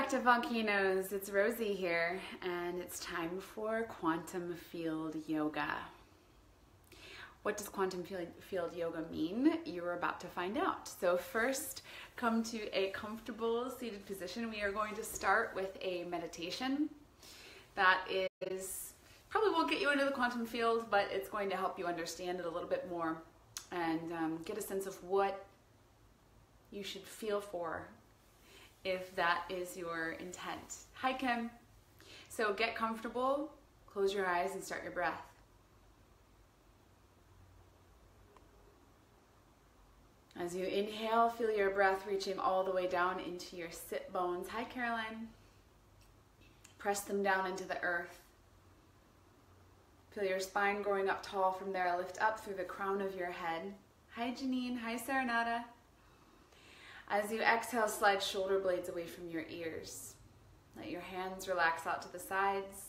back to Volcanoes. It's Rosie here, and it's time for Quantum Field Yoga. What does Quantum Field Yoga mean? You're about to find out. So first, come to a comfortable seated position. We are going to start with a meditation that is probably won't get you into the quantum field, but it's going to help you understand it a little bit more and get a sense of what you should feel for if that is your intent. Hi, Kim. So get comfortable, close your eyes, and start your breath. As you inhale, feel your breath reaching all the way down into your sit bones. Hi, Caroline. Press them down into the earth. Feel your spine growing up tall from there. Lift up through the crown of your head. Hi, Janine. Hi, Serenata. As you exhale, slide shoulder blades away from your ears. Let your hands relax out to the sides.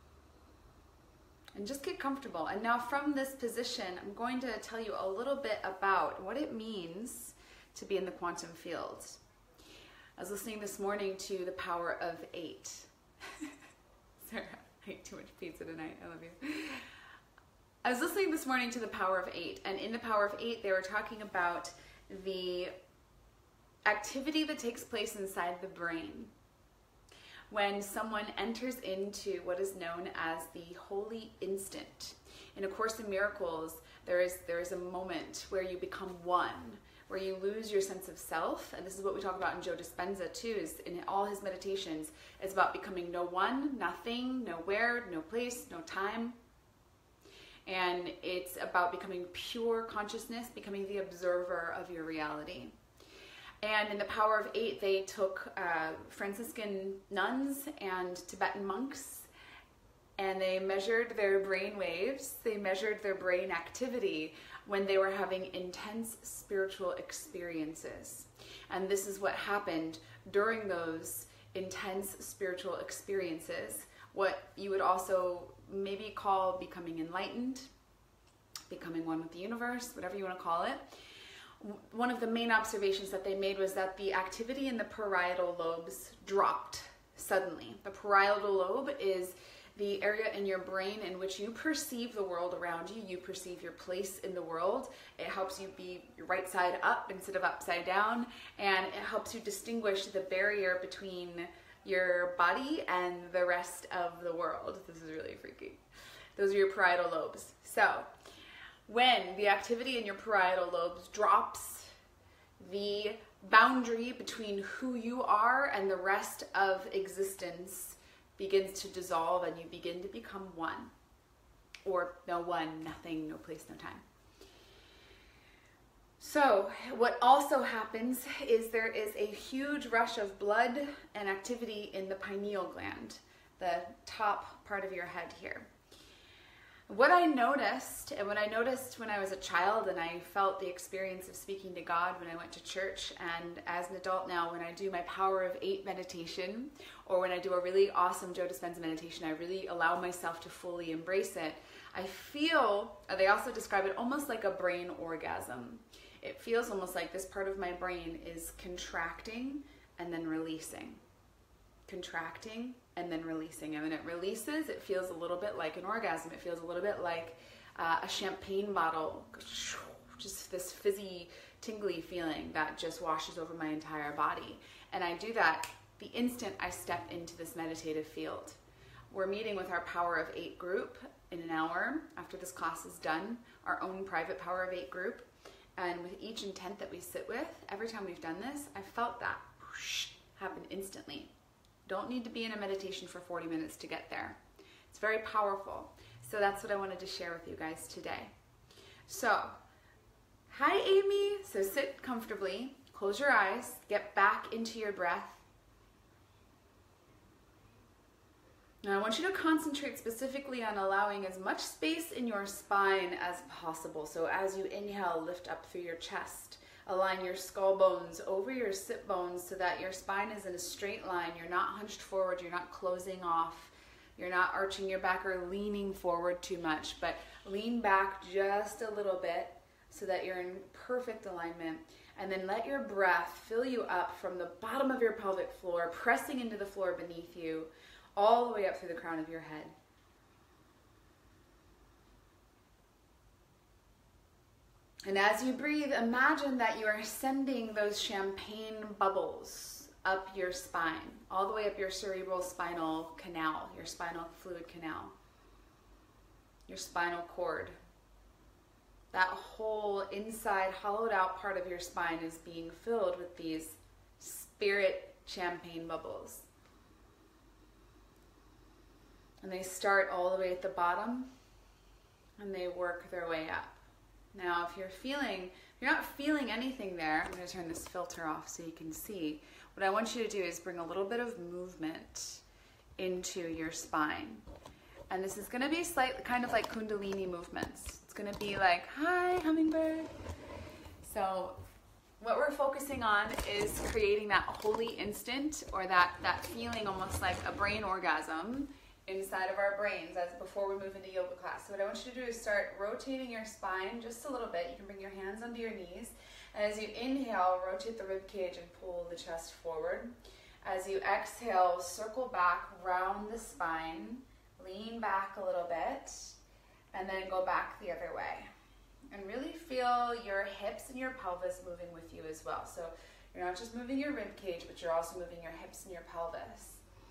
And just get comfortable. And now from this position, I'm going to tell you a little bit about what it means to be in the quantum field. I was listening this morning to The Power of 8. Sarah, I ate too much pizza tonight. I love you. I was listening this morning to The Power of 8. And in The Power of 8, they were talking about the activity that takes place inside the brain when someone enters into what is known as the holy instant. In A Course in Miracles, there is a moment where you become one, where you lose your sense of self, and this is what we talk about in Joe Dispenza too, is in all his meditations, it's about becoming no one, nothing, nowhere, no place, no time. And it's about becoming pure consciousness, becoming the observer of your reality. And in The Power of 8, they took Franciscan nuns and Tibetan monks, and they measured their brain waves, they measured their brain activity when they were having intense spiritual experiences. And this is what happened during those intense spiritual experiences, what you would also maybe call becoming enlightened, becoming one with the universe, whatever you want to call it. One of the main observations that they made was that the activity in the parietal lobes dropped suddenly. The parietal lobe is the area in your brain in which you perceive the world around you, you perceive your place in the world. It helps you be right side up instead of upside down, and it helps you distinguish the barrier between your body and the rest of the world. This is really freaky. Those are your parietal lobes. So, when the activity in your parietal lobes drops, the boundary between who you are and the rest of existence begins to dissolve, and you begin to become one. Or no one, nothing, no place, no time. So what also happens is there is a huge rush of blood and activity in the pineal gland, the top part of your head here. What I noticed, and what I noticed when I was a child and I felt the experience of speaking to God when I went to church, and as an adult now when I do my Power of 8 meditation, or when I do a really awesome Joe Dispenza meditation, I really allow myself to fully embrace it. I feel, they also describe it almost like a brain orgasm. It feels almost like this part of my brain is contracting and then releasing. Contracting and then releasing. And when it releases, it feels a little bit like an orgasm. It feels a little bit like a champagne bottle, just this fizzy, tingly feeling that just washes over my entire body. And I do that the instant I step into this meditative field. We're meeting with our Power of 8 group in an hour after this class is done, our own private Power of 8 group. And with each intent that we sit with, every time we've done this, I felt that whoosh, happen instantly. Don't need to be in a meditation for 40 minutes to get there. It's very powerful. So that's what I wanted to share with you guys today. So, hi Amy. So sit comfortably, close your eyes, get back into your breath. Now I want you to concentrate specifically on allowing as much space in your spine as possible. So as you inhale, lift up through your chest. Align your skull bones over your sit bones so that your spine is in a straight line. You're not hunched forward, you're not closing off, you're not arching your back or leaning forward too much, but lean back just a little bit so that you're in perfect alignment. And then let your breath fill you up from the bottom of your pelvic floor, pressing into the floor beneath you, all the way up through the crown of your head. And as you breathe, imagine that you are sending those champagne bubbles up your spine, all the way up your cerebral spinal canal, your spinal fluid canal, your spinal cord. That whole inside hollowed out part of your spine is being filled with these spirit champagne bubbles. And they start all the way at the bottom and they work their way up. Now, if you're not feeling anything there, I'm going to turn this filter off so you can see. What I want you to do is bring a little bit of movement into your spine. And this is going to be slightly kind of like Kundalini movements. It's going to be like, hi, hummingbird. So what we're focusing on is creating that holy instant, or that feeling almost like a brain orgasm inside of our brains as before we move into yoga class. So what I want you to do is start rotating your spine just a little bit. You can bring your hands under your knees. And as you inhale, rotate the rib cage and pull the chest forward. As you exhale, circle back, round the spine, lean back a little bit, and then go back the other way. And really feel your hips and your pelvis moving with you as well. So you're not just moving your rib cage, but you're also moving your hips and your pelvis.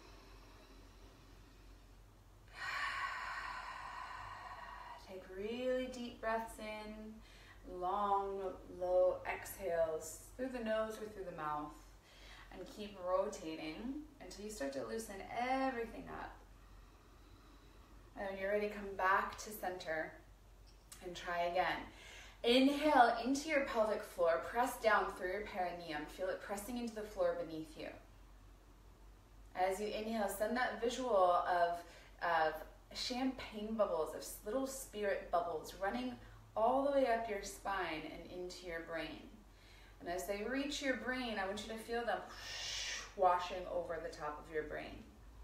Take really deep breaths in, long, low exhales through the nose or through the mouth. And keep rotating until you start to loosen everything up. And when you're ready, come back to center and try again. Inhale into your pelvic floor, press down through your perineum. Feel it pressing into the floor beneath you. As you inhale, send that visual of champagne bubbles, of little spirit bubbles running all the way up your spine and into your brain. And as they reach your brain, I want you to feel them washing over the top of your brain.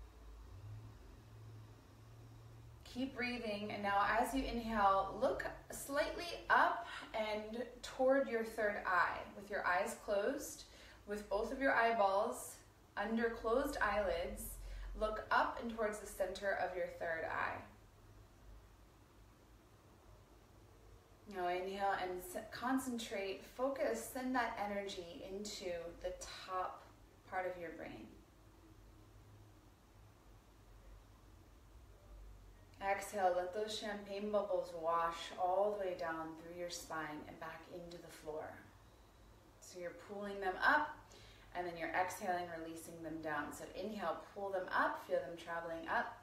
Keep breathing, and now as you inhale, look slightly up and toward your third eye, with your eyes closed, with both of your eyeballs under closed eyelids. Look up and towards the center of your third eye. Now inhale and concentrate, focus, send that energy into the top part of your brain. Exhale, let those champagne bubbles wash all the way down through your spine and back into the floor. So you're pulling them up, and then you're exhaling, releasing them down. So inhale, pull them up, feel them traveling up.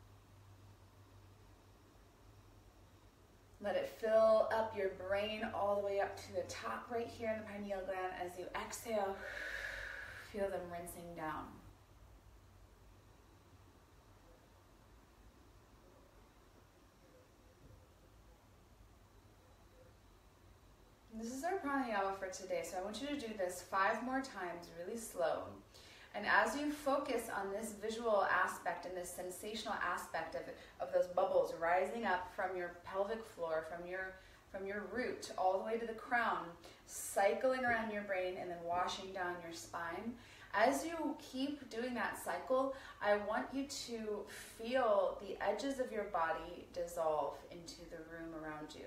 Let it fill up your brain all the way up to the top right here in the pineal gland. As you exhale, feel them rinsing down. This is our pranayama for today, so I want you to do this 5 more times, really slow. And as you focus on this visual aspect and this sensational aspect of those bubbles rising up from your pelvic floor, from your root all the way to the crown, cycling around your brain and then washing down your spine, as you keep doing that cycle, I want you to feel the edges of your body dissolve into the room around you.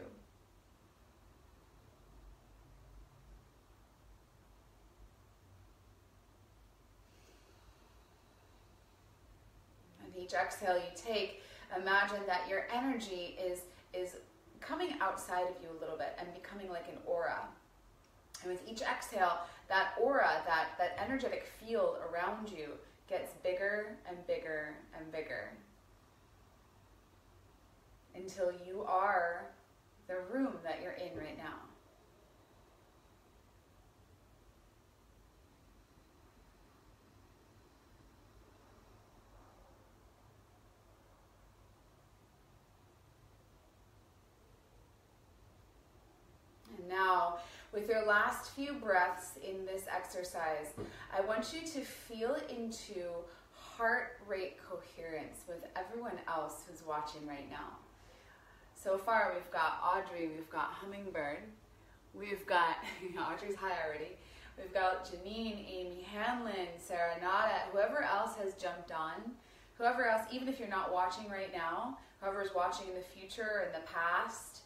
Each exhale you take, imagine that your energy is coming outside of you a little bit and becoming like an aura. And with each exhale, that aura, that energetic field around you gets bigger and bigger and bigger until you are the room that you're in right now. Now, with your last few breaths in this exercise, I want you to feel into heart rate coherence with everyone else who's watching right now. So far, we've got Audrey, we've got Hummingbird. We've got, Audrey's high already. We've got Janine, Amy Hanlon, Sarah Nada, whoever else has jumped on, whoever else, even if you're not watching right now, whoever's watching in the future or in the past,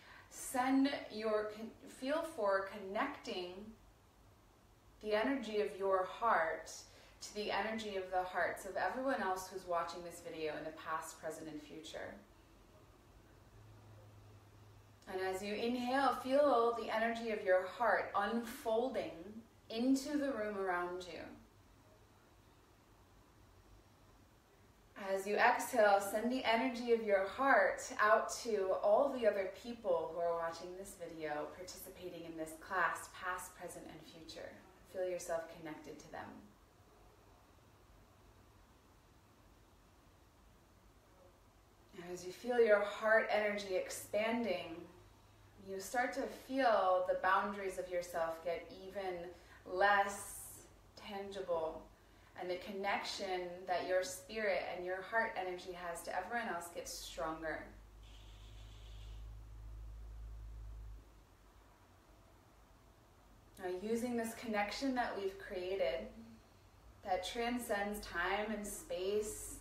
feel for connecting the energy of your heart to the energy of the hearts of everyone else who's watching this video in the past, present, and future. And as you inhale, feel the energy of your heart unfolding into the room around you. As you exhale, send the energy of your heart out to all the other people who are watching this video, participating in this class, past, present, and future. Feel yourself connected to them. As you feel your heart energy expanding, you start to feel the boundaries of yourself get even less tangible, and the connection that your spirit and your heart energy has to everyone else gets stronger. Now, using this connection that we've created that transcends time and space,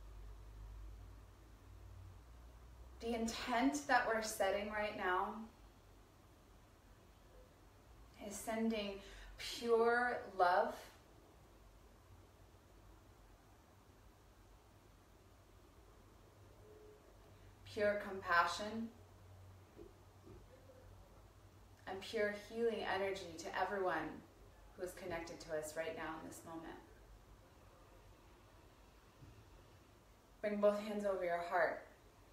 the intent that we're setting right now is sending pure love, pure compassion, and pure healing energy to everyone who is connected to us right now in this moment. Bring both hands over your heart.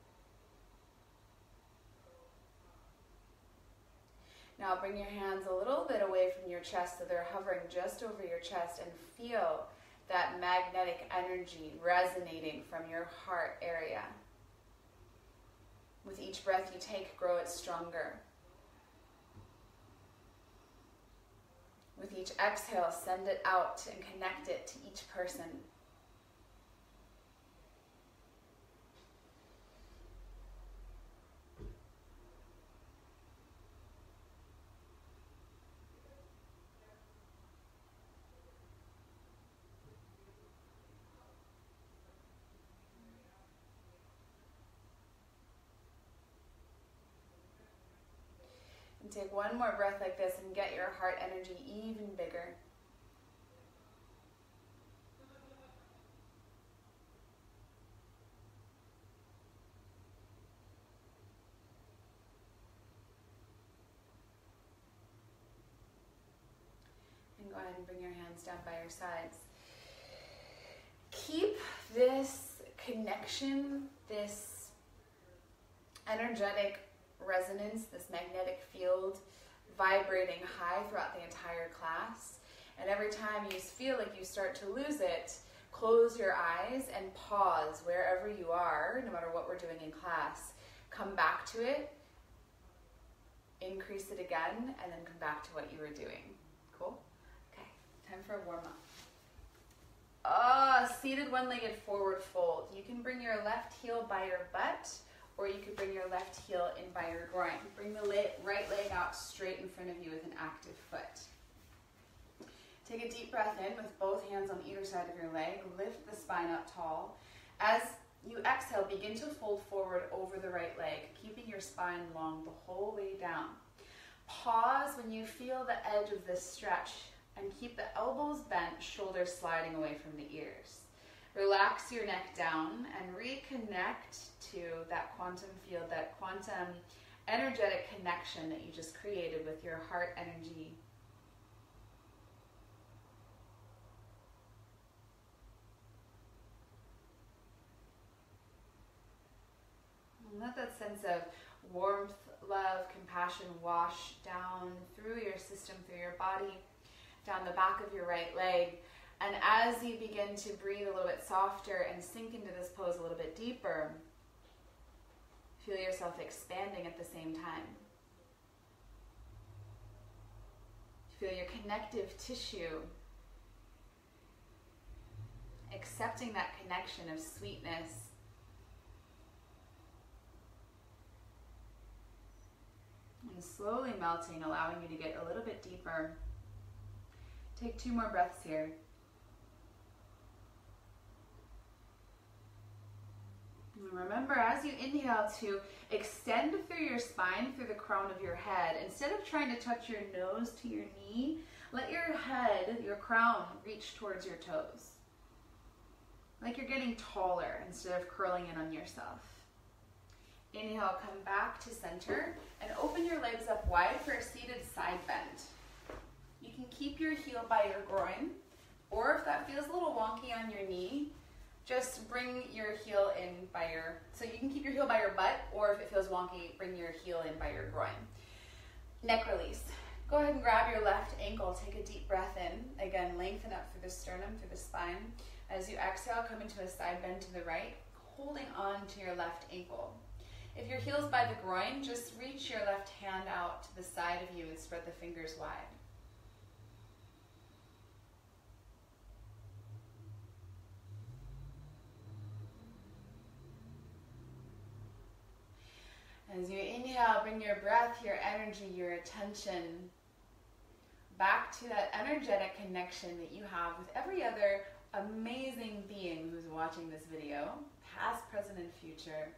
Now bring your hands a little bit away from your chest so they're hovering just over your chest, and feel that magnetic energy resonating from your heart area. With each breath you take, grow it stronger. With each exhale, send it out and connect it to each person. And take one more breath like this and get your heart energy even bigger. And go ahead and bring your hands down by your sides. Keep this connection, this energetic resonance, this magnetic field vibrating high throughout the entire class. And every time you feel like you start to lose it, close your eyes and pause wherever you are, no matter what we're doing in class. Come back to it, increase it again, and then come back to what you were doing. Cool? Okay, time for a warm-up. Seated one-legged forward fold. You can bring your left heel by your butt, or you could bring your left heel in by your groin. Bring the right leg out straight in front of you with an active foot. Take a deep breath in with both hands on either side of your leg. Lift the spine up tall. As you exhale, begin to fold forward over the right leg, keeping your spine long the whole way down. Pause when you feel the edge of this stretch and keep the elbows bent, shoulders sliding away from the ears. Relax your neck down and reconnect to that quantum field, that quantum energetic connection that you just created with your heart energy. And let that sense of warmth, love, compassion wash down through your system, through your body, down the back of your right leg. And as you begin to breathe a little bit softer and sink into this pose a little bit deeper, feel yourself expanding at the same time. Feel your connective tissue accepting that connection of sweetness, and and slowly melting, allowing you to get a little bit deeper. Take 2 more breaths here. And remember, as you inhale, to extend through your spine, through the crown of your head. Instead of trying to touch your nose to your knee, let your head, your crown, reach towards your toes. Like you're getting taller instead of curling in on yourself. Inhale, come back to center and open your legs up wide for a seated side bend. You can keep your heel by your groin, or if that feels a little wonky on your knee, just bring your heel in by so you can keep your heel by your butt, or if it feels wonky, bring your heel in by your groin. Neck release. Go ahead and grab your left ankle, take a deep breath in. Again, lengthen up through the sternum, through the spine. As you exhale, come into a side bend to the right, holding on to your left ankle. If your heel's by the groin, just reach your left hand out to the side of you and spread the fingers wide. As you inhale, bring your breath, your energy, your attention back to that energetic connection that you have with every other amazing being who's watching this video, past, present, and future.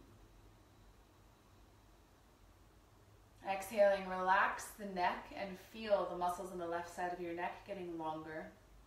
Exhaling, relax the neck and feel the muscles on the left side of your neck getting longer.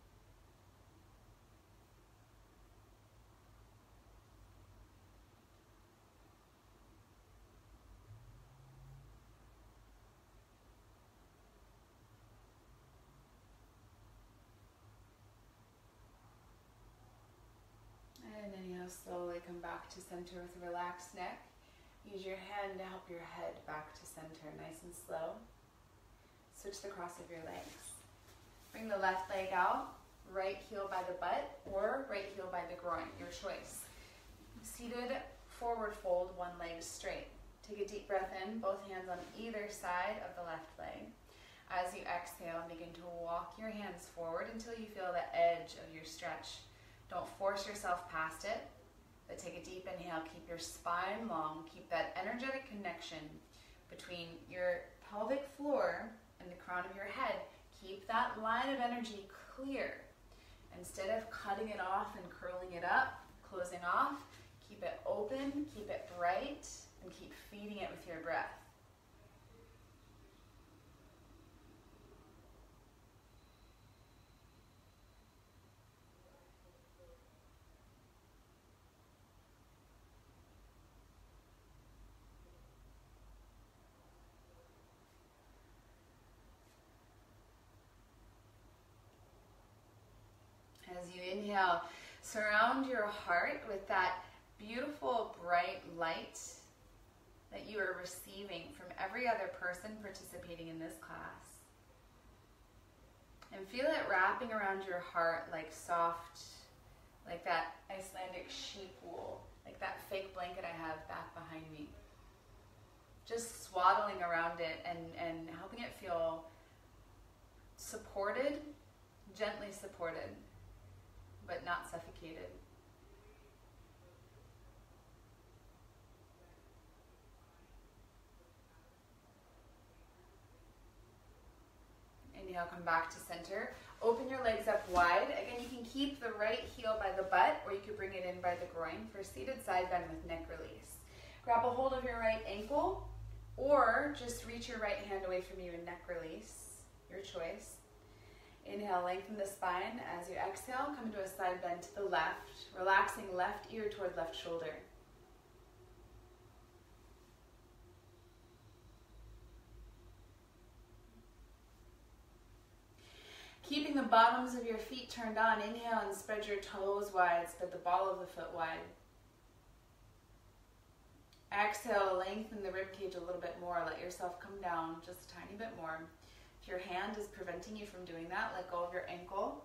And inhale, slowly come back to center with a relaxed neck. Use your hand to help your head back to center, nice and slow. Switch the cross of your legs. Bring the left leg out, right heel by the butt, or right heel by the groin, your choice. Seated forward fold, one leg straight. Take a deep breath in, both hands on either side of the left leg. As you exhale, begin to walk your hands forward until you feel the edge of your stretch. Don't force yourself past it, but take a deep inhale. Keep your spine long. Keep that energetic connection between your pelvic floor and the crown of your head. Keep that line of energy clear. Instead of cutting it off and curling it up, closing off, keep it open, keep it bright, and keep feeding it with your breath. As you inhale, surround your heart with that beautiful bright light that you are receiving from every other person participating in this class. And feel it wrapping around your heart like soft, like that Icelandic sheep wool, like that fake blanket I have back behind me. Just swaddling around it and helping it feel supported, gently supported, but not suffocated. Inhale, come back to center. Open your legs up wide. Again, you can keep the right heel by the butt, or you could bring it in by the groin for seated side bend with neck release. Grab a hold of your right ankle, or just reach your right hand away from you and neck release, your choice. Inhale, lengthen the spine. As you exhale, come into a side bend to the left, relaxing left ear toward left shoulder. Keeping the bottoms of your feet turned on, inhale and spread your toes wide, spread the ball of the foot wide. Exhale, lengthen the ribcage a little bit more, let yourself come down just a tiny bit more. If your hand is preventing you from doing that, let go of your ankle.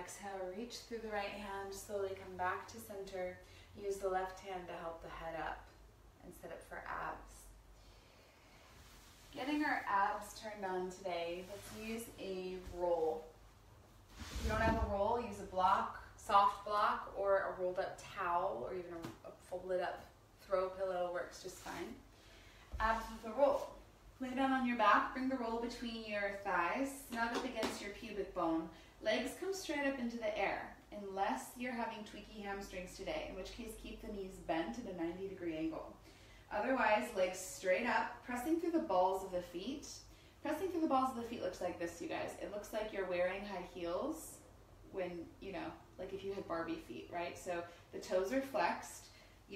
exhale, reach through the right hand, slowly come back to center. Use the left hand to help the head up and set it for abs. Getting our abs turned on today, let's use a roll. If you don't have a roll, use a block, soft block, or a rolled up towel, or even a folded up throw pillow works just fine. Abs with a roll. Lay down on your back, bring the roll between your thighs, snug up against your pubic bone. Legs come straight up into the air, unless you're having tweaky hamstrings today, in which case keep the knees bent at a 90-degree angle. Otherwise, legs straight up, pressing through the balls of the feet. Pressing through the balls of the feet looks like this, you guys. It looks like you're wearing high heels when, like if you had Barbie feet, right? So the toes are flexed.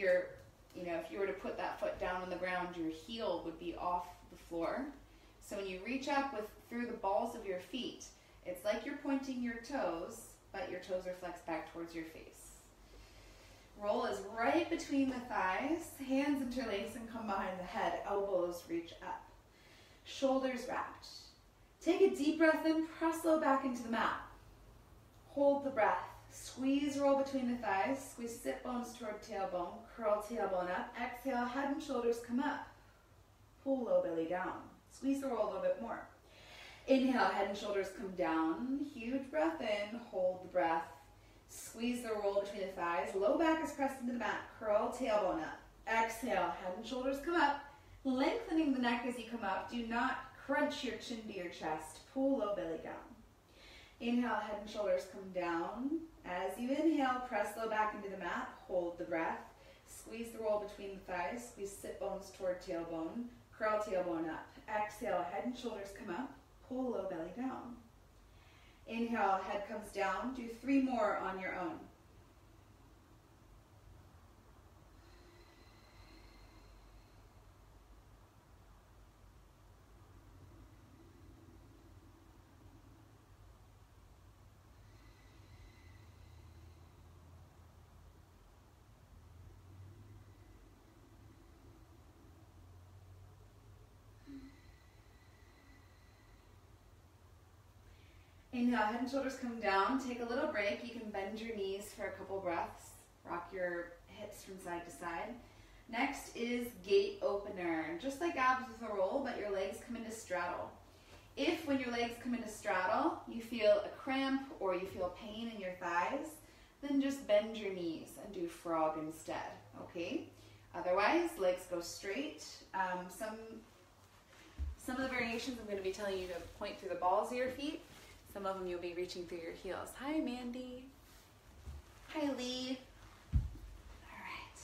If you were to put that foot down on the ground, your heel would be off the floor. So when you reach up through the balls of your feet, it's like you're pointing your toes, but your toes are flexed back towards your face. Roll is right between the thighs, hands interlace and come behind the head, elbows reach up. Shoulders wrapped. Take a deep breath in, press low back into the mat. Hold the breath. Squeeze, roll between the thighs, squeeze sit bones toward tailbone, curl tailbone up. Exhale, head and shoulders come up. Pull low belly down. Squeeze the roll a little bit more. Inhale, head and shoulders come down. Huge breath in, hold the breath. Squeeze the roll between the thighs. Low back is pressed into the mat. Curl tailbone up. Exhale, head and shoulders come up. Lengthening the neck as you come up. Do not crunch your chin to your chest. Pull low belly down. Inhale, head and shoulders come down. As you inhale, press low back into the mat. Hold the breath. Squeeze the roll between the thighs. Squeeze sit bones toward tailbone. Curl tailbone up. Exhale, head and shoulders come up. Pull low belly down. Inhale, head comes down. Do 3 more on your own. Inhale, head and shoulders come down. Take a little break. You can bend your knees for a couple breaths. Rock your hips from side to side. Next is gate opener. Just like abs with a roll, but your legs come into straddle. If when your legs come into straddle, you feel a cramp or you feel pain in your thighs, then just bend your knees and do frog instead, okay? Otherwise, legs go straight. Some of the variations I'm going to be telling you to point through the balls of your feet. Some of them you'll be reaching through your heels. Hi, Mandy. Hi, Lee. All right.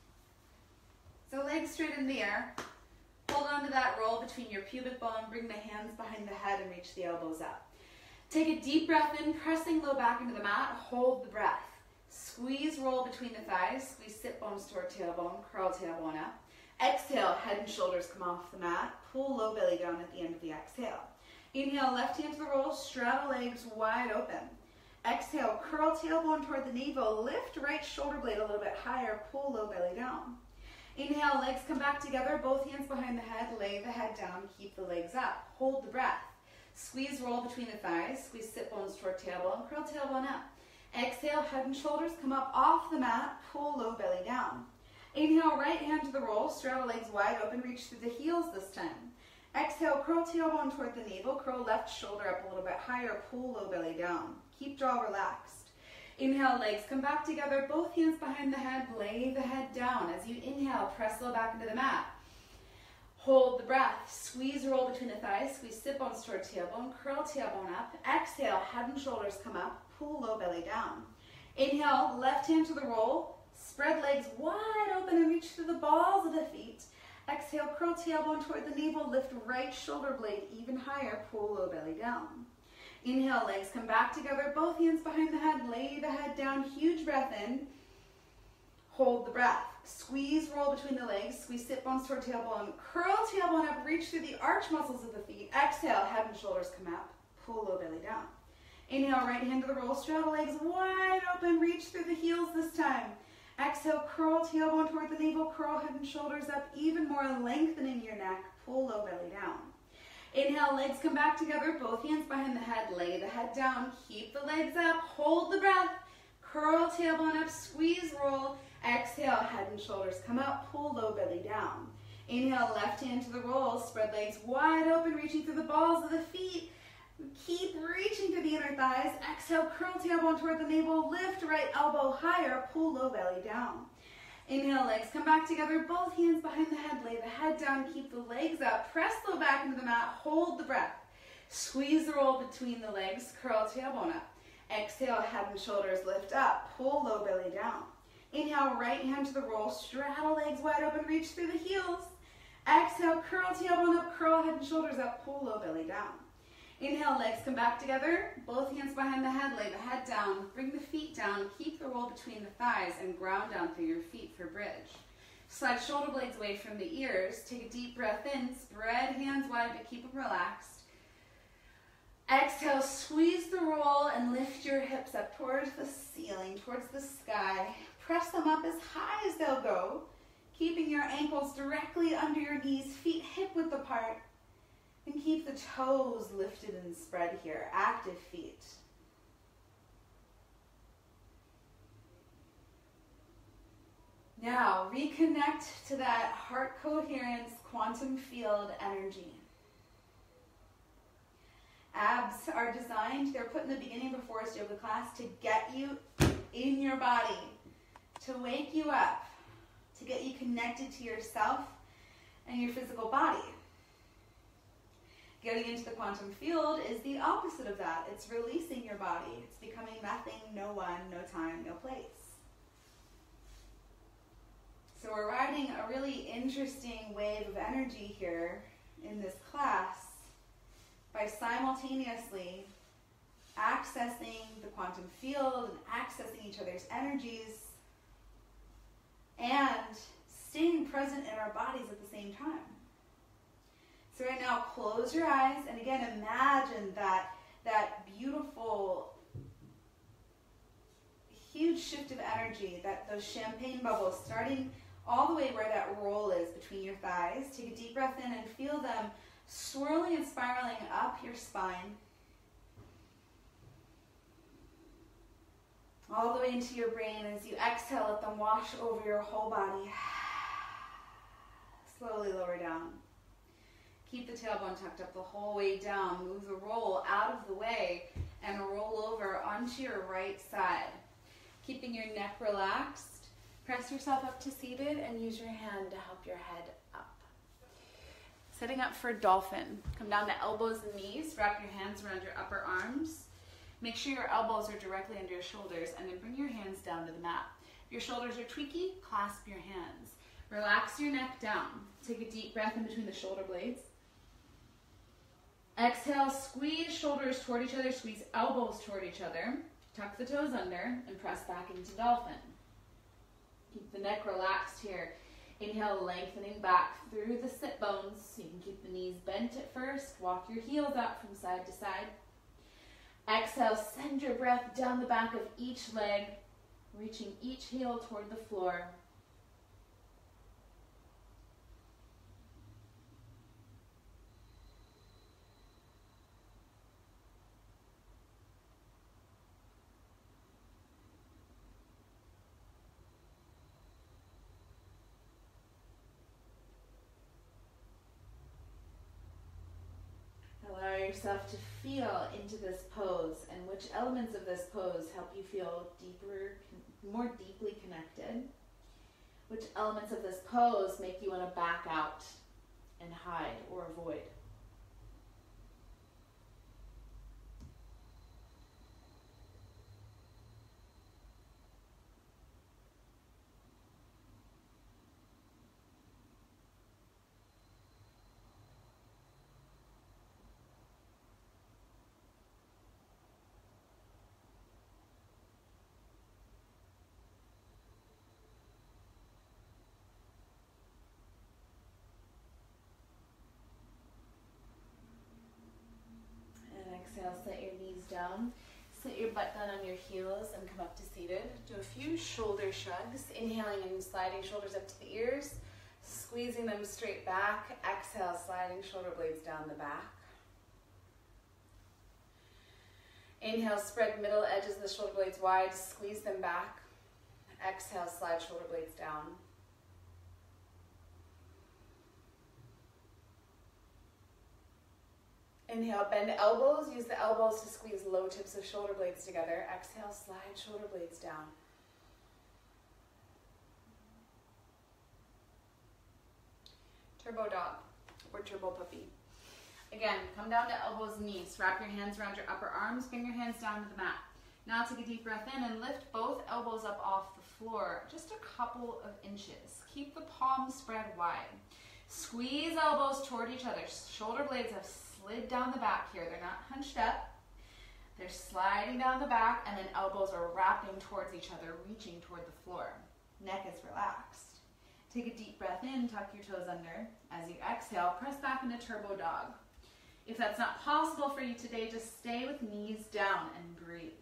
So legs straight in the air. Hold on to that roll between your pubic bone. Bring the hands behind the head and reach the elbows up. Take a deep breath in, pressing low back into the mat. Hold the breath. Squeeze, roll between the thighs. Squeeze sit bones toward tailbone. Curl tailbone up. Exhale, head and shoulders come off the mat. Pull low belly down at the end of the exhale. Inhale, left hand to the roll, straddle legs wide open. Exhale, curl tailbone toward the navel, lift right shoulder blade a little bit higher, pull low belly down. Inhale, legs come back together, both hands behind the head, lay the head down, keep the legs up. Hold the breath. Squeeze, roll between the thighs, squeeze sit bones toward tailbone, curl tailbone up. Exhale, head and shoulders come up off the mat, pull low belly down. Inhale, right hand to the roll, straddle legs wide open, reach through the heels this time. Exhale, curl tailbone toward the navel, curl left shoulder up a little bit higher, pull low belly down. Keep jaw relaxed. Inhale, legs come back together, both hands behind the head, lay the head down. As you inhale, press low back into the mat. Hold the breath, squeeze, roll between the thighs, squeeze sit bones toward tailbone, curl tailbone up. Exhale, head and shoulders come up, pull low belly down. Inhale, left hand to the roll, spread legs wide open and reach through the balls of the feet. Exhale, curl tailbone toward the navel, lift right shoulder blade even higher, pull low belly down. Inhale, legs come back together, both hands behind the head, lay the head down, huge breath in. Hold the breath. Squeeze, roll between the legs, squeeze sit bones toward tailbone, curl tailbone up, reach through the arch muscles of the feet. Exhale, head and shoulders come up, pull low belly down. Inhale, right hand to the roll, straddle legs wide open, reach through the heels this time. Exhale, curl tailbone toward the navel, curl head and shoulders up, even more lengthening your neck, pull low belly down. Inhale, legs come back together, both hands behind the head, lay the head down, keep the legs up, hold the breath, curl tailbone up, squeeze, roll. Exhale, head and shoulders come up, pull low belly down. Inhale, left hand to the roll, spread legs wide open, reaching through the balls of the feet. Keep reaching through the inner thighs. Exhale, curl tailbone toward the navel, lift right elbow higher, pull low belly down. Inhale, legs come back together, both hands behind the head, lay the head down, keep the legs up, press low back into the mat, hold the breath. Squeeze the roll between the legs, curl tailbone up. Exhale, head and shoulders lift up, pull low belly down. Inhale, right hand to the roll, straddle legs wide open, reach through the heels. Exhale, curl tailbone up, curl head and shoulders up, pull low belly down. Inhale, legs come back together, both hands behind the head, lay the head down, bring the feet down, keep the roll between the thighs and ground down through your feet for bridge. Slide shoulder blades away from the ears, take a deep breath in, spread hands wide but keep them relaxed. Exhale, squeeze the roll and lift your hips up towards the ceiling, towards the sky. Press them up as high as they'll go, keeping your ankles directly under your knees, feet hip width apart. And keep the toes lifted and spread here, active feet. Now, reconnect to that heart coherence, quantum field energy. Abs are designed, they're put in the beginning of a Forest Yoga class to get you in your body, to wake you up, to get you connected to yourself and your physical body. Getting into the quantum field is the opposite of that. It's releasing your body. It's becoming nothing, no one, no time, no place. So we're riding a really interesting wave of energy here in this class by simultaneously accessing the quantum field and accessing each other's energies and staying present in our bodies at the same time. So right now, close your eyes, and again, imagine that beautiful, huge shift of energy, those champagne bubbles starting all the way where that roll is between your thighs. Take a deep breath in and feel them swirling and spiraling up your spine, all the way into your brain. As you exhale, let them wash over your whole body. Slowly lower down. Keep the tailbone tucked up the whole way down. Move the roll out of the way and roll over onto your right side. Keeping your neck relaxed, press yourself up to seated and use your hand to help your head up. Setting up for dolphin. Come down to elbows and knees. Wrap your hands around your upper arms. Make sure your elbows are directly under your shoulders, and then bring your hands down to the mat. If your shoulders are tweaky, clasp your hands. Relax your neck down. Take a deep breath in between the shoulder blades. Exhale, squeeze shoulders toward each other, squeeze elbows toward each other. Tuck the toes under and press back into dolphin. Keep the neck relaxed here. Inhale, lengthening back through the sit bones. So you can keep the knees bent at first. Walk your heels out from side to side. Exhale, send your breath down the back of each leg, reaching each heel toward the floor. Allow yourself to feel into this pose, and which elements of this pose help you feel deeper, more deeply connected. Which elements of this pose make you want to back out and hide or avoid. Exhale, set your knees down, sit your butt down on your heels and come up to seated. Do a few shoulder shrugs, inhaling and sliding shoulders up to the ears, squeezing them straight back. Exhale, sliding shoulder blades down the back. Inhale, spread middle edges of the shoulder blades wide, squeeze them back. Exhale, slide shoulder blades down. Inhale, bend elbows. Use the elbows to squeeze low tips of shoulder blades together. Exhale, slide shoulder blades down. Turbo dog or turbo puppy. Again, come down to elbows and knees. Wrap your hands around your upper arms. Bring your hands down to the mat. Now take a deep breath in and lift both elbows up off the floor, just a couple of inches. Keep the palms spread wide. Squeeze elbows toward each other. Shoulder blades have slid down the back here. They're not hunched up. They're sliding down the back, and then elbows are wrapping towards each other, reaching toward the floor. Neck is relaxed. Take a deep breath in, tuck your toes under. As you exhale, press back into turbo dog. If that's not possible for you today, just stay with knees down and breathe.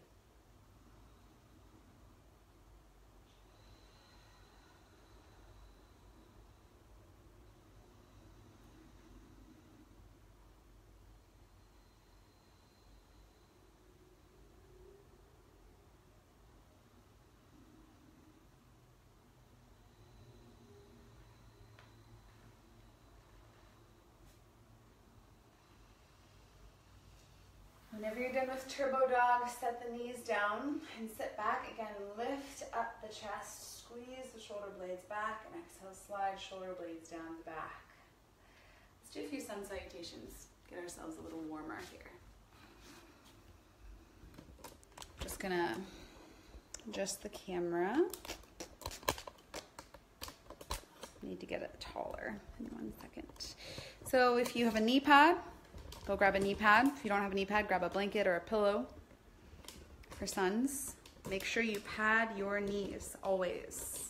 Whenever you're done with turbo dog, set the knees down and sit back. Again, lift up the chest, squeeze the shoulder blades back, and exhale, slide shoulder blades down the back. Let's do a few sun salutations. Get ourselves a little warmer here. Just gonna adjust the camera. Need to get it taller in 1 second. So if you have a knee pad, go grab a knee pad. If you don't have a knee pad, grab a blanket or a pillow. For suns, make sure you pad your knees always.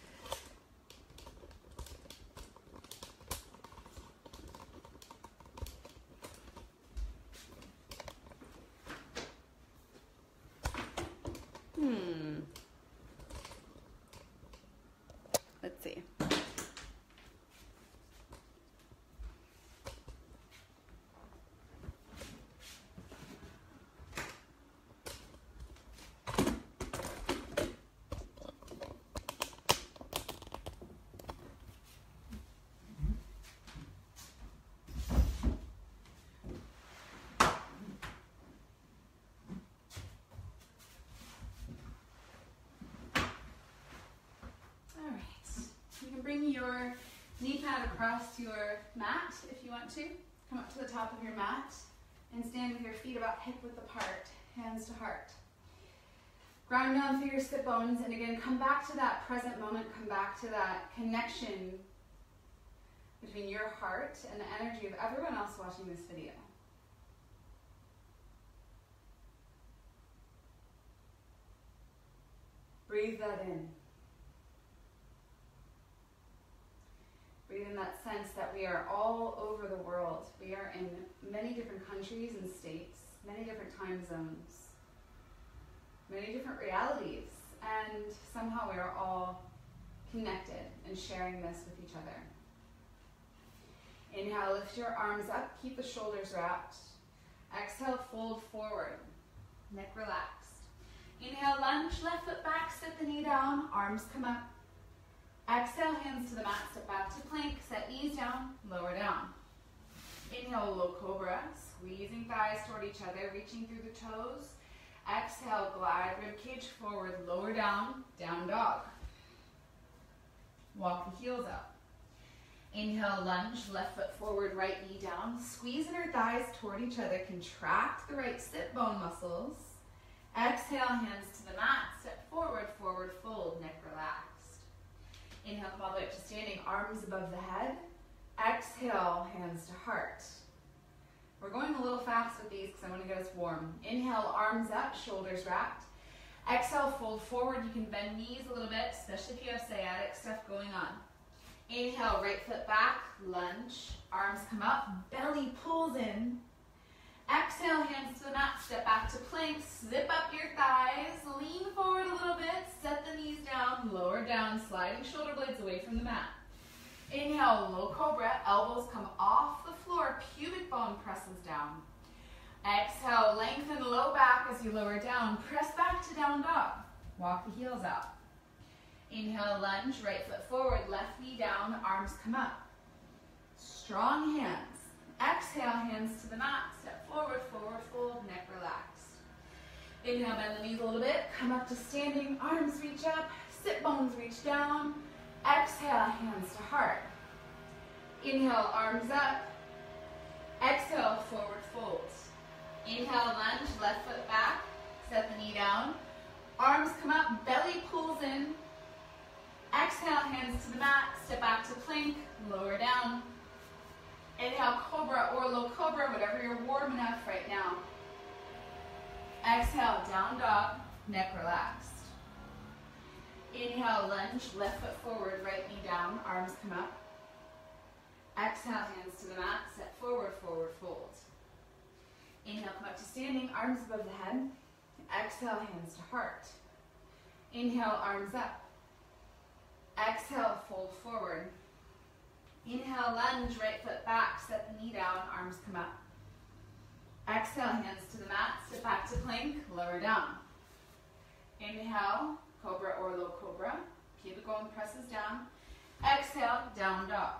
Let's see. Bring your knee pad across your mat if you want to. Come up to the top of your mat and stand with your feet about hip width apart, hands to heart. Ground down through your sit bones, and again, come back to that present moment, come back to that connection between your heart and the energy of everyone else watching this video. Breathe that in. Breathe in that sense that we are all over the world. We are in many different countries and states, many different time zones, many different realities, and somehow we are all connected and sharing this with each other. Inhale, lift your arms up, keep the shoulders wrapped. Exhale, fold forward, neck relaxed. Inhale, lunge, left foot back, set the knee down, arms come up. Exhale, hands to the mat, step back to plank, set knees down, lower down. Inhale, low cobra, squeezing thighs toward each other, reaching through the toes. Exhale, glide rib cage forward, lower down, down dog. Walk the heels up. Inhale, lunge, left foot forward, right knee down. Squeeze inner thighs toward each other, contract the right sit bone muscles. Exhale, hands to the mat, step forward, forward fold, neck relaxed. Inhale, come all the way up to standing, arms above the head. Exhale, hands to heart. We're going a little fast with these because I want to get us warm. Inhale, arms up, shoulders wrapped. Exhale, fold forward. You can bend knees a little bit, especially if you have sciatic stuff going on. Inhale, right foot back, lunge. Arms come up, belly pulls in. Exhale, hands to the mat, step back to plank, zip up your thighs, lean forward a little bit, set the knees down, lower down, sliding shoulder blades away from the mat. Inhale, low cobra, elbows come off the floor, pubic bone presses down. Exhale, lengthen low back as you lower down. Press back to down dog. Walk the heels out. Inhale, lunge, right foot forward, left knee down, arms come up. Strong hands. Exhale, hands to the mat, step forward, forward fold, neck relaxed. Inhale, bend the knees a little bit, come up to standing, arms reach up, sit bones reach down. Exhale, hands to heart. Inhale, arms up. Exhale, forward fold. Inhale, lunge, left foot back, set the knee down. Arms come up, belly pulls in. Exhale, hands to the mat, step back to plank, lower down. Inhale, cobra or low cobra, whatever you're warm enough right now. Exhale, down dog, neck relaxed. Inhale, lunge, left foot forward, right knee down, arms come up. Exhale, hands to the mat, step forward, forward fold. Inhale, come up to standing, arms above the head. Exhale, hands to heart. Inhale, arms up. Exhale, fold forward. Inhale, lunge, right foot back, set the knee down, arms come up. Exhale, hands to the mat, step back to plank, lower down. Inhale, cobra or low cobra, pubic bone presses down. Exhale, down dog.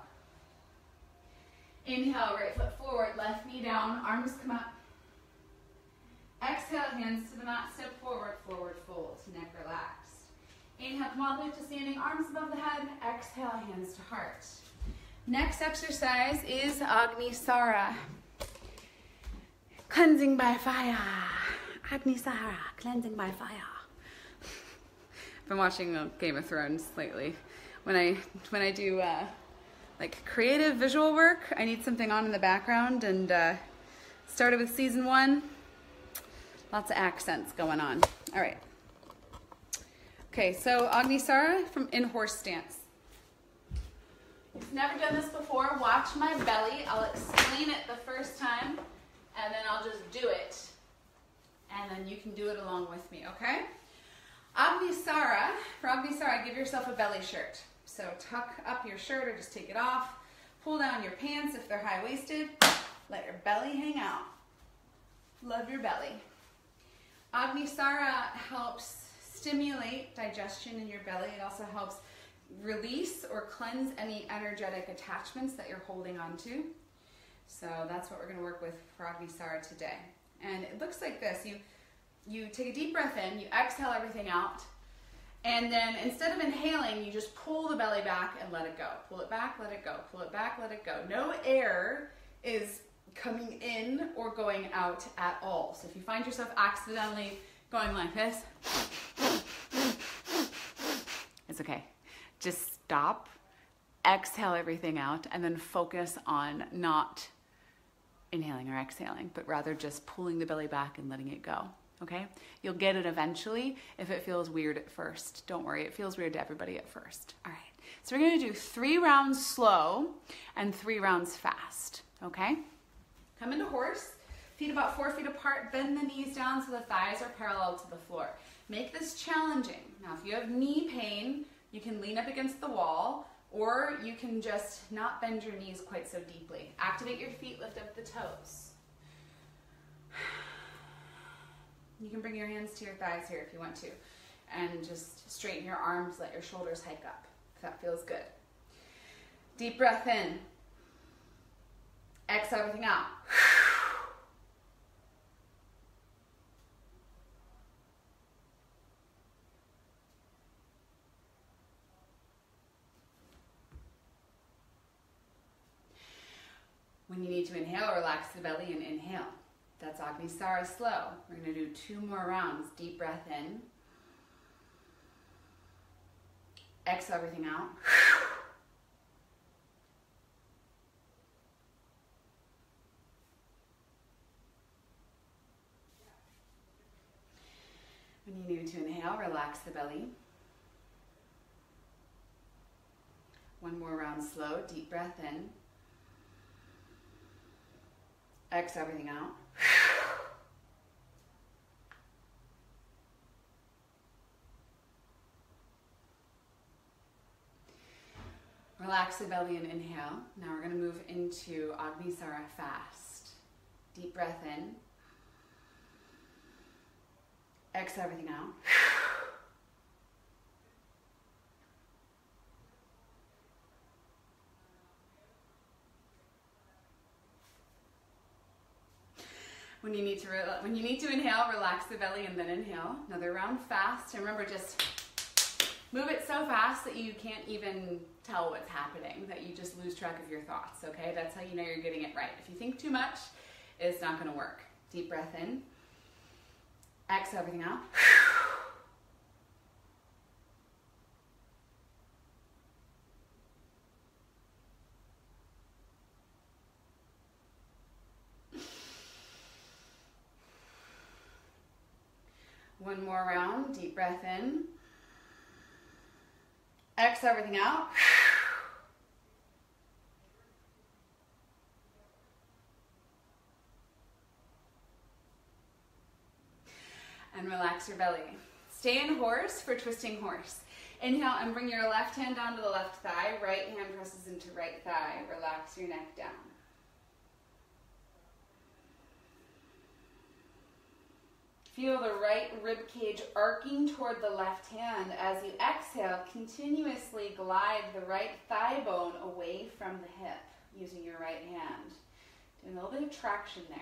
Inhale, right foot forward, left knee down, arms come up. Exhale, hands to the mat, step forward, forward fold, neck relaxed. Inhale, come all the way up to standing, arms above the head. Exhale, hands to heart. Next exercise is Agnisara. Cleansing by fire. Agnisara, cleansing by fire. I've been watching Game of Thrones lately. When I do like creative visual work, I need something on in the background, and started with season 1. Lots of accents going on. All right. Okay, so Agnisara in horse stance. If you've never done this before, watch my belly. I'll explain it the first time, and then I'll just do it. And then you can do it along with me, okay? Agnisara, for Agnisara, give yourself a belly shirt. So tuck up your shirt or just take it off. Pull down your pants if they're high-waisted. Let your belly hang out. Love your belly. Agnisara helps stimulate digestion in your belly. It also helps release or cleanse any energetic attachments that you're holding on to. So that's what we're going to work with for Agnisara today. And it looks like this. You take a deep breath in, you exhale everything out, and then instead of inhaling, you just pull the belly back and let it go. Pull it back, let it go. Pull it back, let it go. No air is coming in or going out at all. So if you find yourself accidentally going like this, it's okay. Just stop, exhale everything out, and then focus on not inhaling or exhaling, but rather just pulling the belly back and letting it go, okay? You'll get it eventually if it feels weird at first. Don't worry, it feels weird to everybody at first. All right, so we're gonna do 3 rounds slow and 3 rounds fast, okay? Come into horse, feet about 4 feet apart, bend the knees down so the thighs are parallel to the floor. Make this challenging. Now, if you have knee pain, you can lean up against the wall, or you can just not bend your knees quite so deeply. Activate your feet, lift up the toes. You can bring your hands to your thighs here if you want to, and just straighten your arms, let your shoulders hike up, if that feels good. Deep breath in. Exhale everything out. When you need to inhale, relax the belly and inhale. That's Agnisara slow. We're going to do 2 more rounds. Deep breath in. Exhale everything out. When you need to inhale, relax the belly. 1 more round slow. Deep breath in. Exhale everything out. Relax Relax the belly and inhale. Now we're going to move into Agnisara fast. Deep breath in. Exhale everything out. When you need to inhale, relax the belly and then inhale. Another round fast. And remember, just move it so fast that you can't even tell what's happening, that you just lose track of your thoughts, okay? That's how you know you're getting it right. If you think too much, it's not going to work. Deep breath in. Exhale everything out. One more round. Deep breath in. Exhale everything out. And relax your belly. Stay in horse for twisting horse. Inhale and bring your left hand down to the left thigh. Right hand presses into right thigh. Relax your neck down. Feel the right rib cage arcing toward the left hand. As you exhale, continuously glide the right thigh bone away from the hip using your right hand. Doing a little bit of traction there.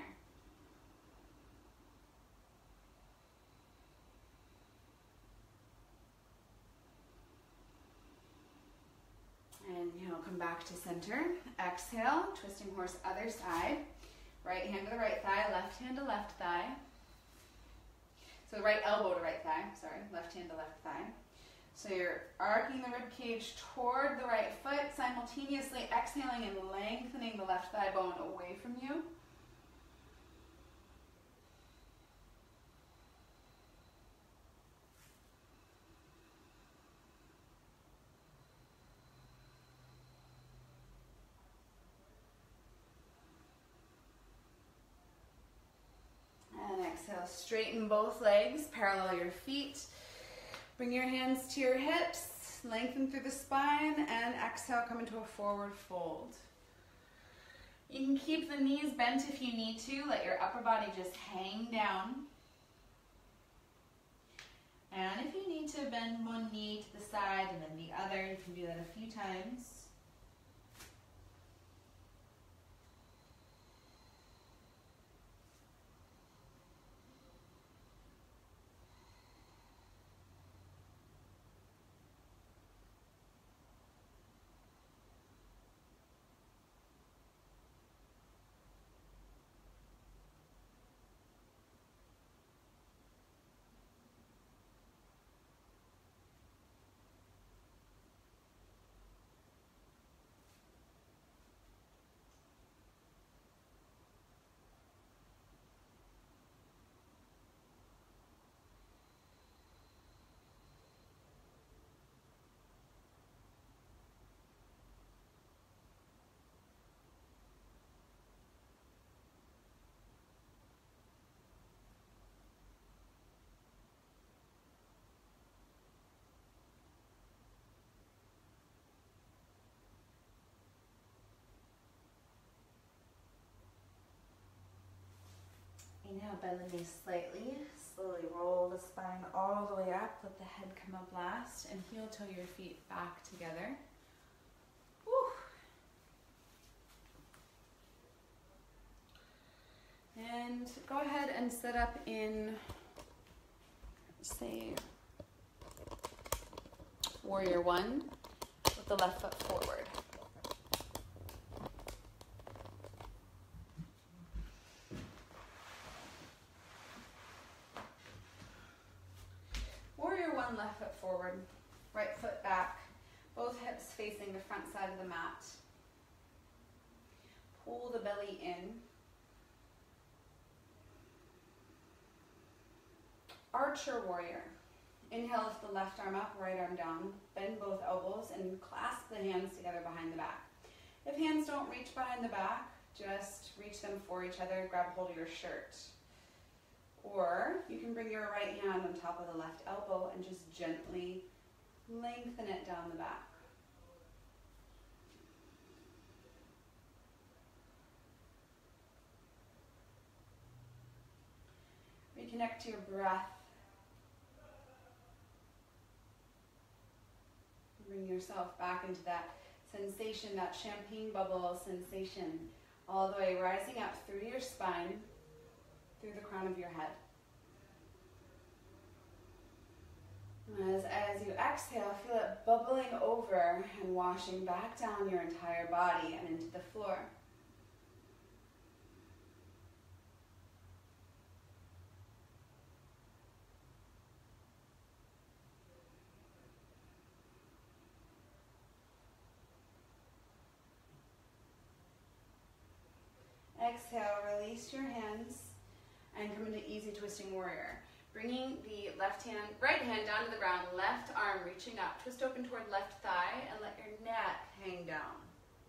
And come back to center. Exhale, twisting horse other side. Right hand to the right thigh, left hand to left thigh. So right elbow to right thigh, sorry, left hand to left thigh. So you're arcing the rib cage toward the right foot, simultaneously exhaling and lengthening the left thigh bone away from you. And exhale, straighten both legs, parallel your feet. Bring your hands to your hips, lengthen through the spine, and exhale, come into a forward fold. You can keep the knees bent if you need to. Let your upper body just hang down. And if you need to bend one knee to the side and then the other, you can do that a few times. Inhale, bend the knees slightly. Slowly roll the spine all the way up. Let the head come up last. And heel toe your feet back together. Whew. And go ahead and set up in, say, Warrior One with the left foot forward. Left foot forward, right foot back, both hips facing the front side of the mat. Pull the belly in. Archer warrior. Inhale, lift the left arm up, right arm down. Bend both elbows and clasp the hands together behind the back. If hands don't reach behind the back, just reach them for each other. Grab hold of your shirt. Or you can bring your right hand on top of the left elbow and just gently lengthen it down the back. Connect to your breath. Bring yourself back into that sensation, that champagne bubble sensation, all the way rising up through your spine, through the crown of your head. As you exhale, feel it bubbling over and washing back down your entire body and into the floor. Exhale, release your hands and come into easy twisting warrior. Bringing the right hand down to the ground, left arm reaching up. Twist open toward left thigh and let your neck hang down.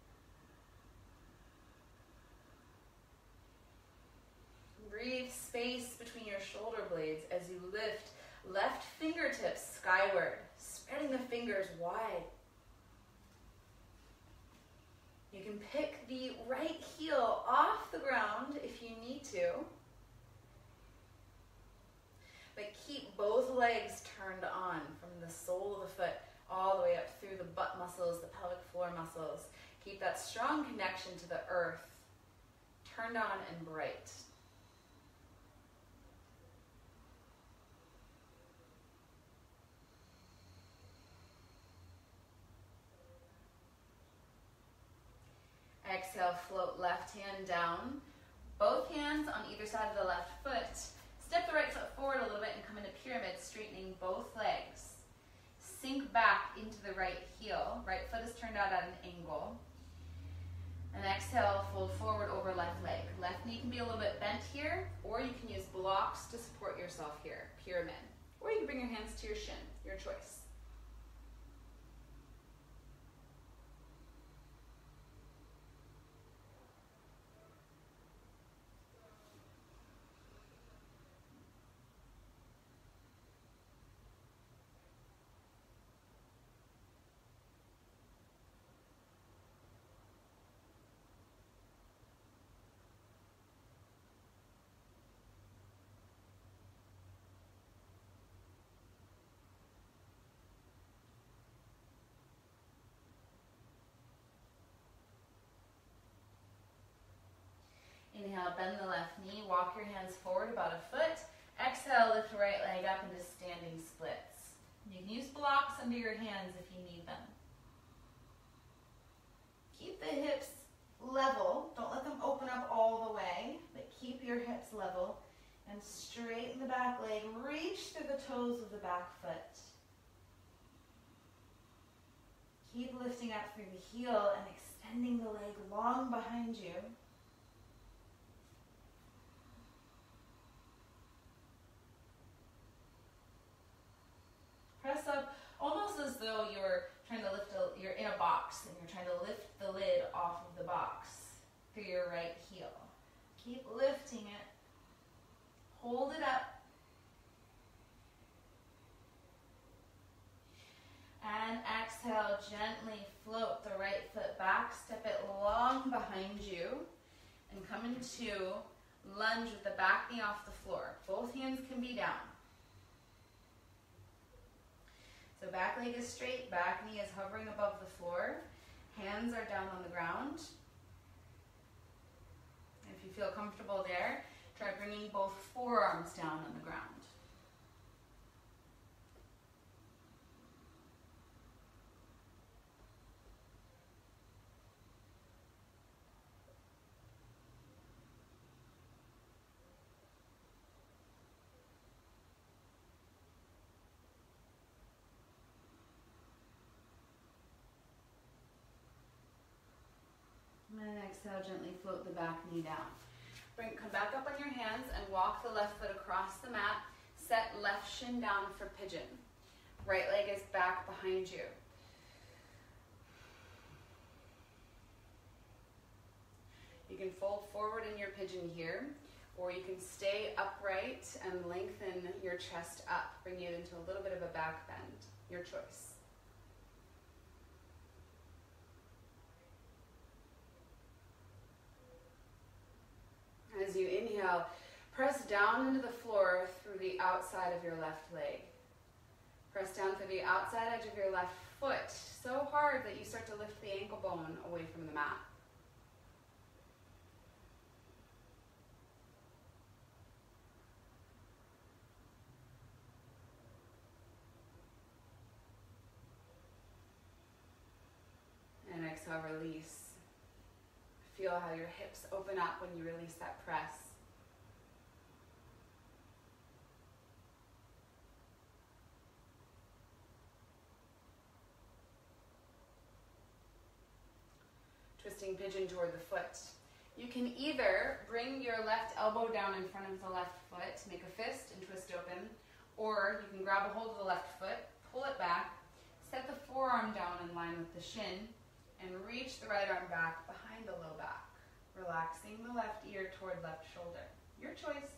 Breathe space between your shoulder blades as you lift left fingertips skyward, spreading the fingers wide. You can pick the right heel off the ground if you need to, but keep both legs turned on from the sole of the foot all the way up through the butt muscles, the pelvic floor muscles. Keep that strong connection to the earth, turned on and bright. Exhale, float left hand down. Both hands on either side of the left foot. Step the right foot forward a little bit and come into pyramid, straightening both legs. Sink back into the right heel. Right foot is turned out at an angle. And exhale, fold forward over left leg. Left knee can be a little bit bent here, or you can use blocks to support yourself here, pyramid. Or you can bring your hands to your shin, your choice. Inhale, bend the left knee, walk your hands forward about a foot. Exhale, lift the right leg up into standing splits. You can use blocks under your hands if you need them. Keep the hips level. Don't let them open up all the way, but keep your hips level and straighten the back leg. Reach through the toes of the back foot. Keep lifting up through the heel and extending the leg long behind you. Press up almost as though you're trying to you're in a box and you're trying to lift the lid off of the box through your right heel. Keep lifting it. Hold it up. And exhale, gently float the right foot back, step it long behind you, and come into lunge with the back knee off the floor. Both hands can be down. So back leg is straight, back knee is hovering above the floor, hands are down on the ground. If you feel comfortable there, try bringing both forearms down on the ground. And exhale, gently float the back knee down. Come back up on your hands and walk the left foot across the mat. Set left shin down for pigeon. Right leg is back behind you. You can fold forward in your pigeon here, or you can stay upright and lengthen your chest up, bring it into a little bit of a back bend. Your choice. As you inhale, Press down into the floor through the outside of your left leg. Press down through the outside edge of your left foot so hard that you start to lift the ankle bone away from the mat. And exhale, release. Feel how your hips open up when you release that press. Twisting pigeon toward the foot. You can either bring your left elbow down in front of the left foot, make a fist and twist open, or you can grab a hold of the left foot, pull it back, set the forearm down in line with the shin, and reach the right arm back behind the low back, relaxing the left ear toward left shoulder. Your choice.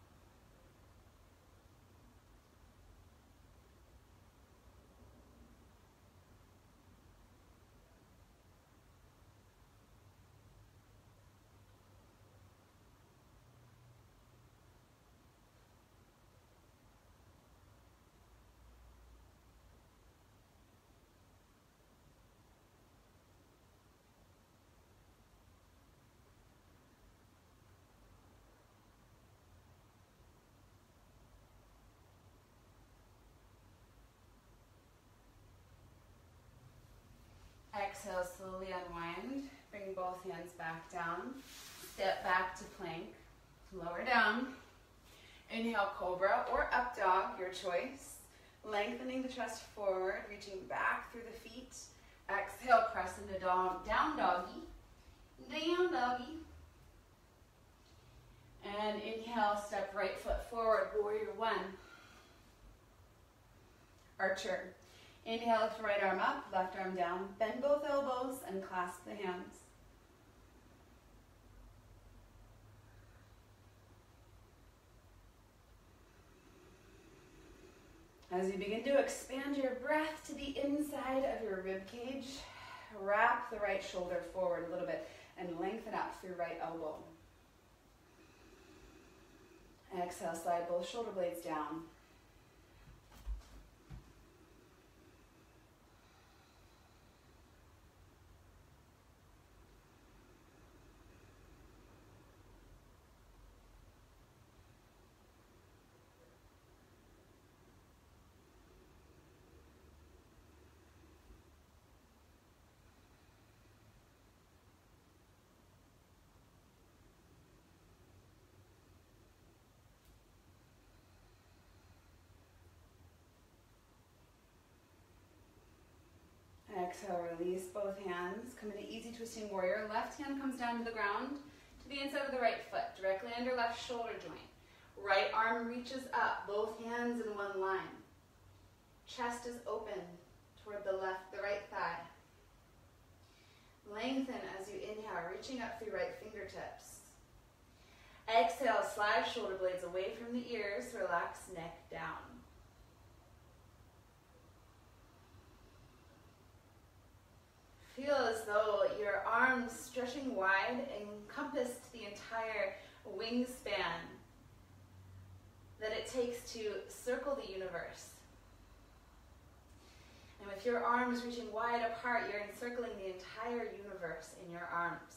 Exhale, slowly unwind. Bring both hands back down. Step back to plank. Lower down. Inhale, cobra or up dog, your choice. Lengthening the chest forward, reaching back through the feet. Exhale, press into down doggy. Down doggy. And inhale, step right foot forward, warrior one. Archer. Inhale, lift right arm up, left arm down. Bend both elbows and clasp the hands. As you begin to expand your breath to the inside of your rib cage, wrap the right shoulder forward a little bit and lengthen up through right elbow. Exhale, slide both shoulder blades down. Exhale, release both hands. Come into easy twisting warrior. Left hand comes down to the ground to the inside of the right foot, directly under left shoulder joint. Right arm reaches up, both hands in one line. Chest is open toward the right thigh. Lengthen as you inhale, reaching up through right fingertips. Exhale, slide shoulder blades away from the ears, relax neck down. Feel as though your arms stretching wide encompassed the entire wingspan that it takes to circle the universe. And with your arms reaching wide apart, you're encircling the entire universe in your arms.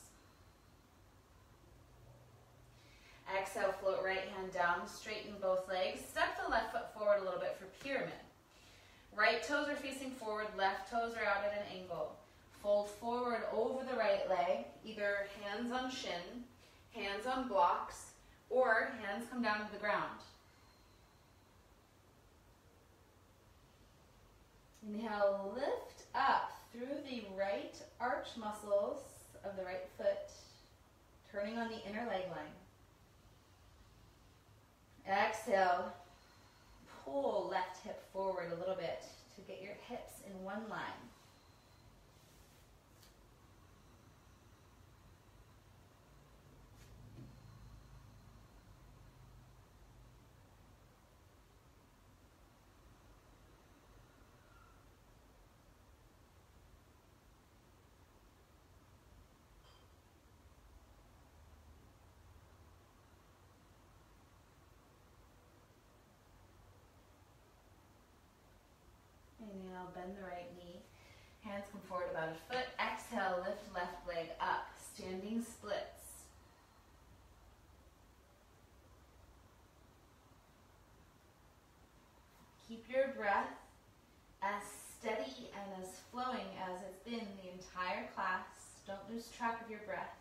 Exhale, float right hand down, straighten both legs. Step the left foot forward a little bit for pyramid. Right toes are facing forward, left toes are out at an angle. Fold forward over the right leg, either hands on shin, hands on blocks, or hands come down to the ground. Inhale, lift up through the right arch muscles of the right foot, turning on the inner leg line. Exhale, pull left hip forward a little bit to get your hips in one line. bend the right knee. Hands come forward about a foot. Exhale, lift left leg up. Standing splits. Keep your breath as steady and as flowing as it's been the entire class. Don't lose track of your breath.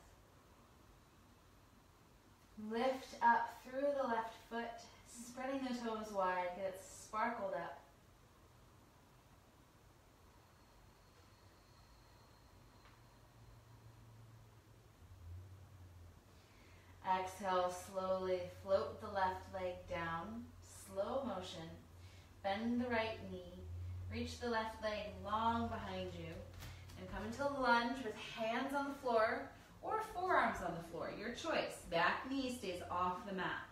Lift up through the left foot, spreading the toes wide, get it sparkled up. Exhale, slowly float the left leg down, slow motion. Bend the right knee, reach the left leg long behind you, and come into lunge with hands on the floor or forearms on the floor, your choice. Back knee stays off the mat.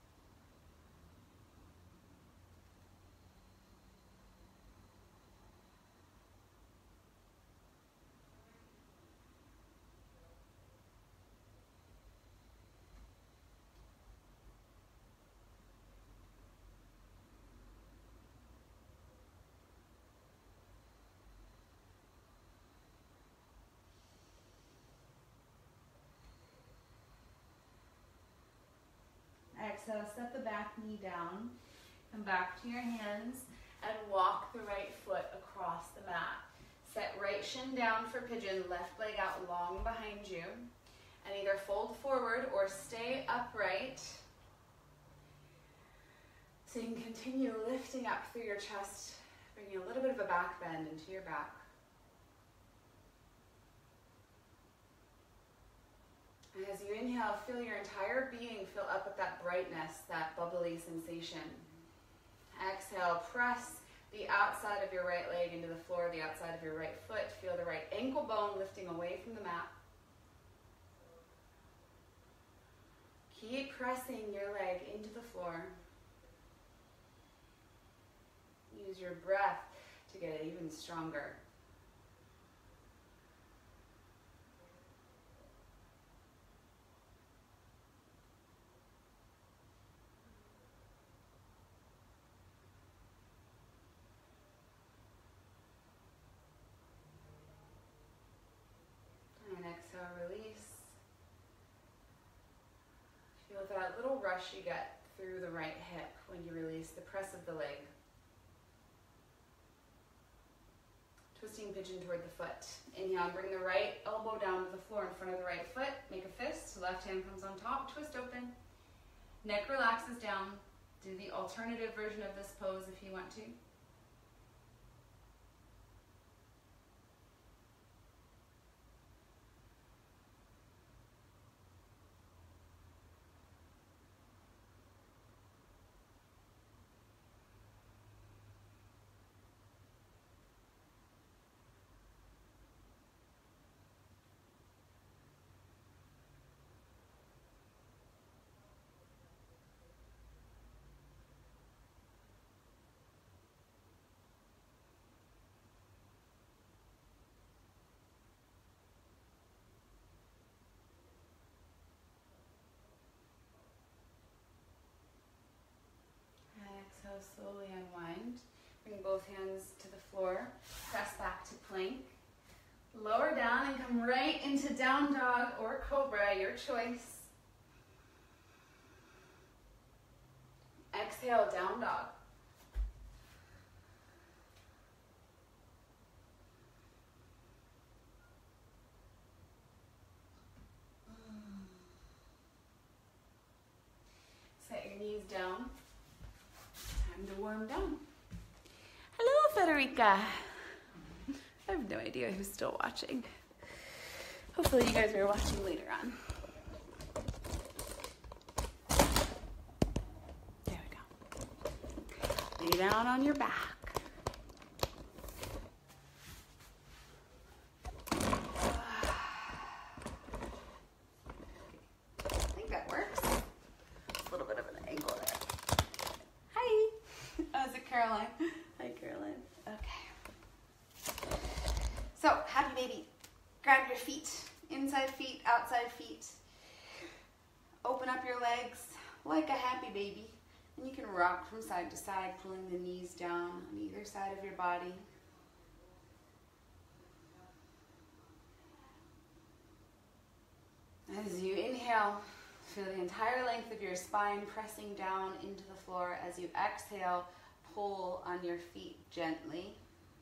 Exhale, set the back knee down. Come back to your hands and walk the right foot across the mat. Set right shin down for pigeon, left leg out long behind you. And either fold forward or stay upright. So you can continue lifting up through your chest, bringing a little bit of a back bend into your back. And as you inhale, feel your entire being fill up with that brightness, that bubbly sensation. Exhale, press the outside of your right leg into the floor, the outside of your right foot. Feel the right ankle bone lifting away from the mat. Keep pressing your leg into the floor. Use your breath to get it even stronger. And exhale, release. Feel that little rush you get through the right hip when you release the press of the leg. Twisting pigeon toward the foot. Inhale, bring the right elbow down to the floor in front of the right foot. Make a fist, left hand comes on top, twist open. Neck relaxes down. Do the alternative version of this pose if you want to. Exhale, slowly unwind. Bring both hands to the floor. Press back to plank. Lower down and come right into down dog or cobra, your choice. Exhale, down dog. Set your knees down. Time to warm down. Hello, Federica. I have no idea who's still watching. Hopefully you guys are watching later on. There we go. Lay down on your back. I think that works. A little bit of an angle there. Hi. Oh, is it Caroline? Hi, Caroline. Okay. So, happy baby. Grab your feet, inside feet, outside feet. Open up your legs like a happy baby. And you can rock from side to side, pulling the knees down on either side of your body. As you inhale, feel the entire length of your spine pressing down into the floor. As you exhale, pull on your feet gently.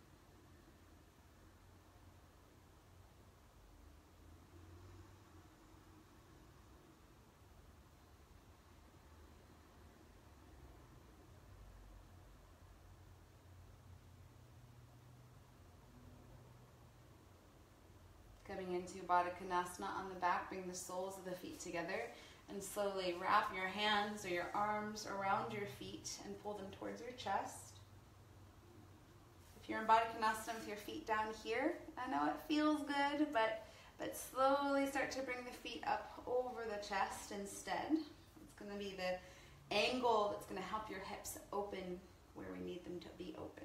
Coming into Baddha Konasana on the back, bring the soles of the feet together and slowly wrap your hands or your arms around your feet and pull them towards your chest. If you're in Baddha Konasana with your feet down here, I know it feels good, but slowly start to bring the feet up over the chest instead. It's going to be the angle that's going to help your hips open where we need them to be open.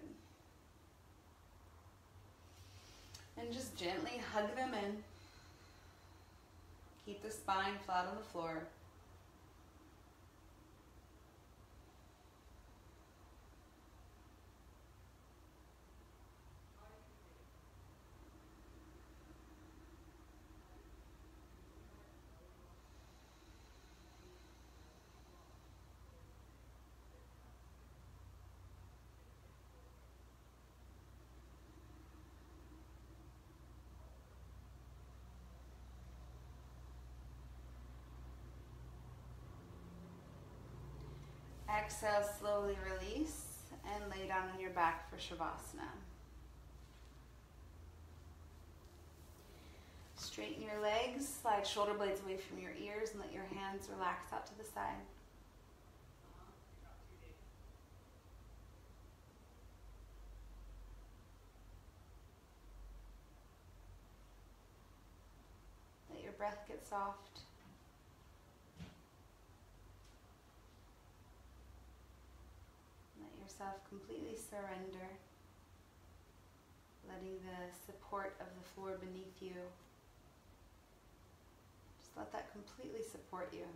And just gently hug them in. Keep the spine flat on the floor. Exhale, slowly release and lay down on your back for Shavasana. Straighten your legs, slide shoulder blades away from your ears and let your hands relax out to the side. Let your breath get soft. Yourself completely surrender, letting the support of the floor beneath you, just let that completely support you.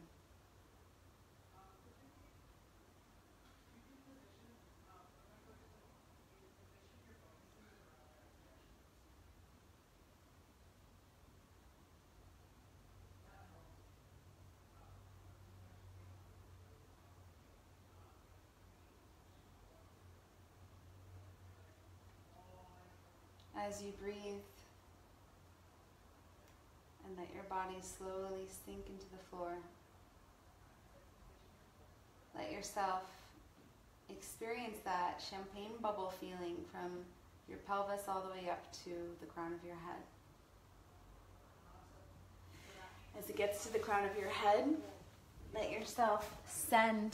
As you breathe and let your body slowly sink into the floor, let yourself experience that champagne bubble feeling from your pelvis all the way up to the crown of your head. As it gets to the crown of your head, let yourself send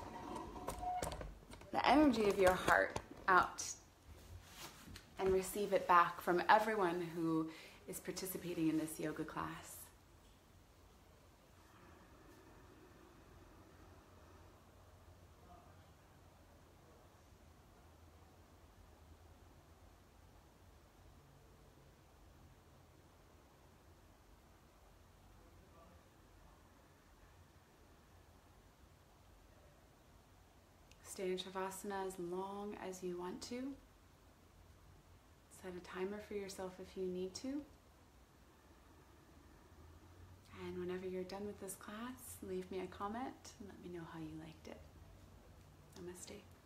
the energy of your heart out and receive it back from everyone who is participating in this yoga class. Stay in Shavasana as long as you want to. Set a timer for yourself if you need to. And whenever you're done with this class, leave me a comment and let me know how you liked it. Namaste.